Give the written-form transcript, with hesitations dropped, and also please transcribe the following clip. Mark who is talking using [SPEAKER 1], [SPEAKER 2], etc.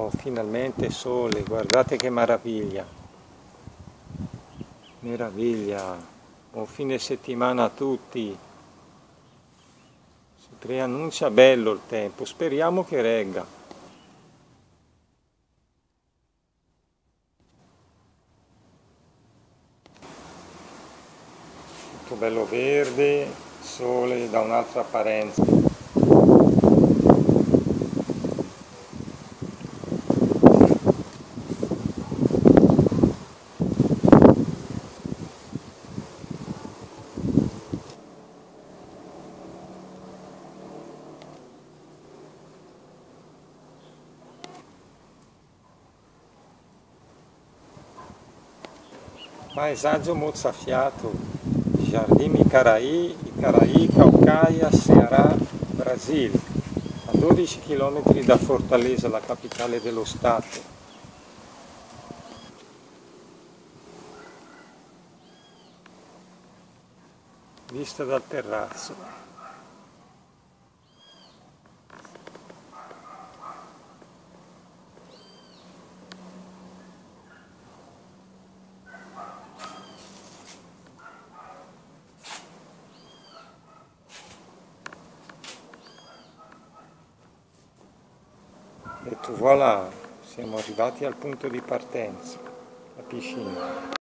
[SPEAKER 1] Oh, finalmente sole, guardate che meraviglia, meraviglia, buon fine settimana a tutti, si preannuncia bello il tempo, speriamo che regga. Tutto bello verde, sole da un'altra apparenza. Paesaggio mozzafiato, Jardim Icaraí, Caucaia, Ceará, Brasile, a 12 km da Fortaleza, la capitale dello Stato. Vista dal terrazzo. E tu voilà, siamo arrivati al punto di partenza, la piscina.